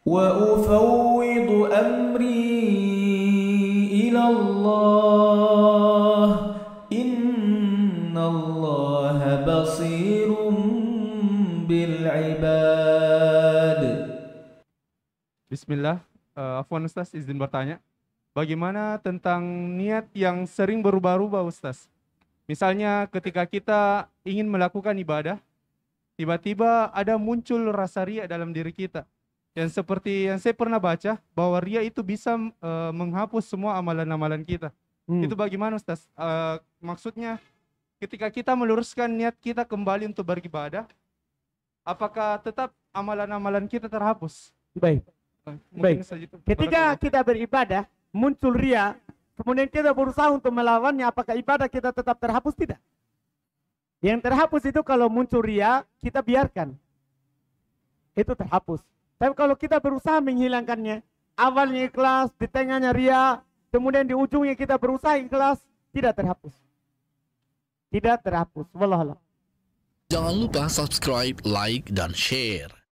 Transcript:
وأفوض أمري إلى الله إن الله بصير بالعباد. Bismillah, Afwan Ustaz, izin bertanya. Bagaimana tentang niat yang sering berubah-ubah Ustaz? Misalnya ketika kita ingin melakukan ibadah, tiba-tiba ada muncul rasa riya dalam diri kita. Yang seperti yang saya pernah baca, bahwa riya itu bisa menghapus semua amalan-amalan kita. Itu bagaimana Ustaz? Maksudnya ketika kita meluruskan niat kita kembali untuk beribadah, apakah tetap amalan-amalan kita terhapus? Baik. Mungkin saja itu. Ketika kita beribadah, muncul ria, kemudian kita berusaha untuk melawannya, apakah ibadah kita tetap terhapus? Tidak. Yang terhapus itu kalau muncul ria, kita biarkan. Itu terhapus. Tapi kalau kita berusaha menghilangkannya, awalnya ikhlas, di tengahnya ria, kemudian di ujungnya kita berusaha ikhlas, tidak terhapus. Tidak terhapus. Wallah. Jangan lupa subscribe, like, dan share.